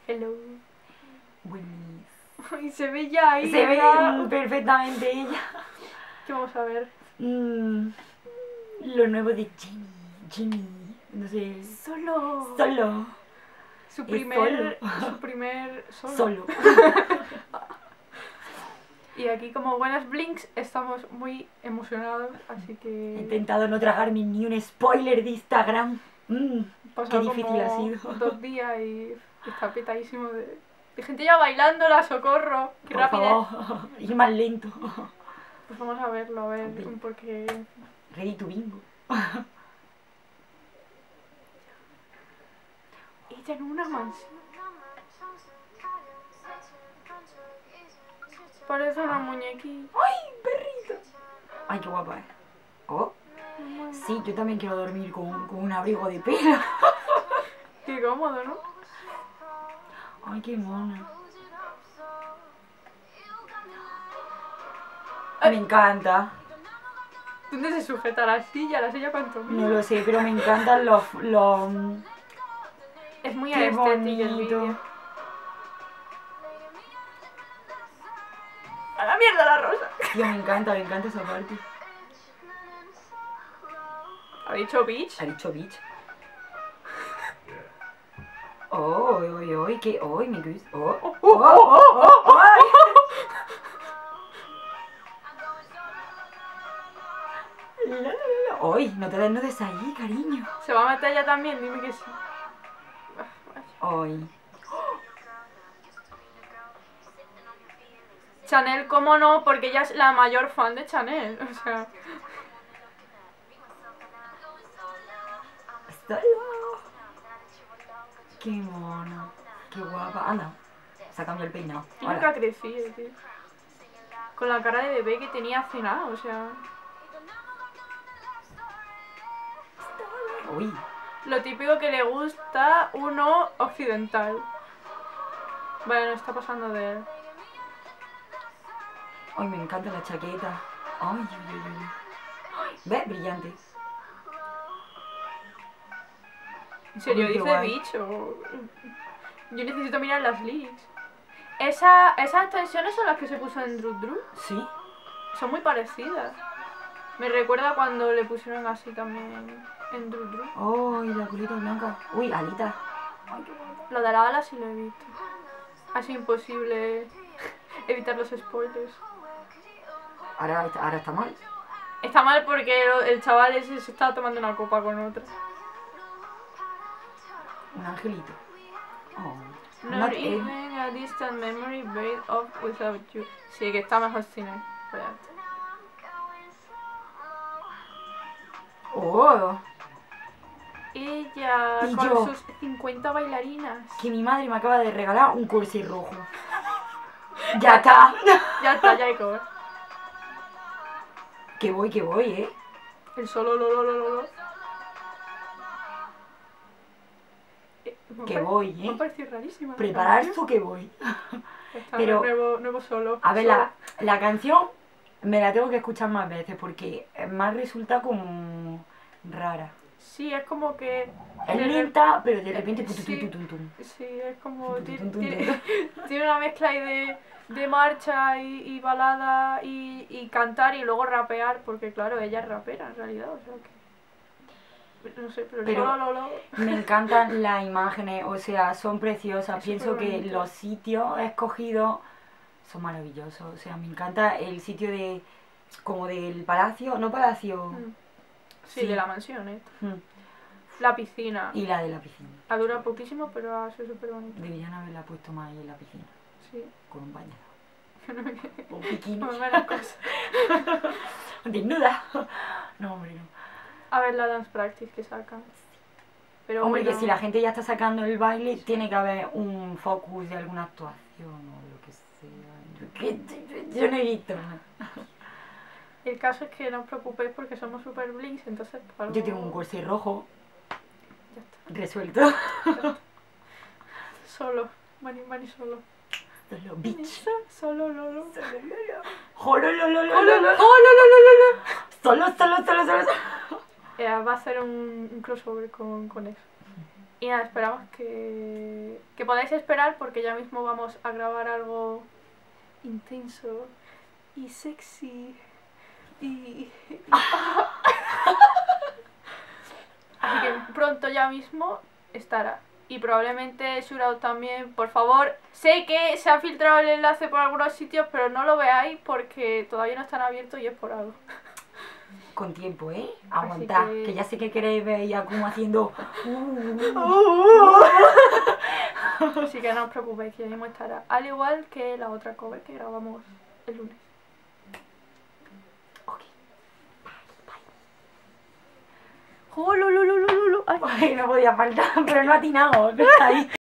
Hello. Buenis. Y se ve ya ahí. Se ve ¿verdad? perfectamente ella. ¿Qué vamos a ver? Lo nuevo de Jimmy. No sé. Solo. Solo. Su Es primer. solo. Su primer solo. Solo. Y aquí, como buenas Blinks, estamos muy emocionados, así He que. intentado no tragarme ni un spoiler de Instagram. Qué Pasado difícil como ha sido. 2 días y está petadísimo de gente ya bailándola, socorro. Qué Por rapidez. favor, ir más lento. Pues vamos a verlo, a ver, Ok. porque. Ready to bingo. Ella en una mansión. Parece una muñequita. ¡Ay, perrito! Ay, qué guapa, Oh, sí, yo también quiero dormir con un abrigo de pelo. Qué cómodo, ¿no? Ay, qué mona. Ay. Me encanta. ¿Dónde se sujeta la silla? ¿La silla cuánto mide? No lo sé, pero me encantan los Es muy qué estético el bonito. vídeo. ¡A la mierda la rosa! Tío, me encanta esa parte. ¿Ha dicho bitch? Ha dicho bitch. Oh, que, me gusta. Ay. Ay, no te desnudes ahí, cariño. ¿Se va a meter ella también? Dime que sí. Ay. Chanel, ¿cómo no? Porque ella es la mayor fan de Chanel. O sea, Solo. Qué mono. Qué guapa. Anda. Se ha cambiado el peinado. y nunca ha crecido, tío. Con la cara de bebé que tenía hace nada, o sea. Uy. Lo típico que le gusta uno occidental. Vale, no está pasando de él. Ay, me encanta la chaqueta. Ay. ¿Ves? Brillante. ¿En serio Uy, qué dice guay. bitch o...? Yo necesito mirar las leaks. Esas extensiones son las que se puso en Drew. Sí. Son muy parecidas. Me recuerda cuando le pusieron así también en Drew. Ay, la colita blanca. Uy, alita. Ay, qué guapa. Lo de la ala sí lo he visto. Ha sido imposible evitar los spoilers. Ahora está mal. Está mal porque el chaval ese se estaba tomando una copa con otra. Un angelito. Oh. Not even a distant memory buried off without you. Sí, que está mejor sin él. Espérate. Oh. Ella Y con yo. sus 50 bailarinas. Que mi madre me acaba de regalar un corset rojo. Ya está. Ya está, ya hay cover. Que voy, El solo lo. Que voy, Me ha parecido rarísima. Preparar su que voy. Está Pero- nuevo solo. A ver, Solo. la canción me la tengo que escuchar más veces porque más resulta como rara. Sí, es como que... Es de lenta, pero de repente... sí. tum. Sí, es como... Tum, tum, tum, tum, Tiene una mezcla ahí de marcha y balada y cantar y luego rapear, porque claro, ella es rapera en realidad, o sea que... No sé, pero Pero- solo lo... Me encantan las imágenes, o sea, son preciosas. Es Pienso que superbonito. los sitios escogidos son maravillosos. O sea, me encanta el sitio de... como del palacio, no palacio... Sí, Sí. de la mansión, Mm. La piscina. Y la de la piscina. Ha durado poquísimo, pero ha sido súper bonito. Deberían haberla puesto más ahí en la piscina, Sí. con un bañador. No me Un bikini. no me las cosas. Desnuda. No, hombre, no. A ver la dance practice que sacan. Pero Hombre, bueno, que si la gente ya está sacando el baile, tiene que haber un focus de alguna actuación o lo que sea. Yo no he visto nada. el caso es que no os preocupéis porque somos super blinks, entonces por algo... Yo tengo un corset rojo Ya está. resuelto. Solo. Mani solo. Solo bitch. Solo lolo. Jolololololo. Solo. Va a hacer un crossover con eso. Y nada, esperamos que podáis esperar porque ya mismo vamos a grabar algo intenso y sexy Así que pronto ya mismo estará. Y probablemente Shootout también, por favor. Sé que se ha filtrado el enlace por algunos sitios, pero no lo veáis porque todavía no están abiertos y es por algo. Con tiempo, ¿eh? Aguantad, que ya sé que queréis ver a como haciendo... Así que no os preocupéis, que ya mismo estará. Al igual que la otra cover que grabamos el lunes. Ok. Bye, bye. Ay, no podía faltar, pero no ha atinado, que está ahí.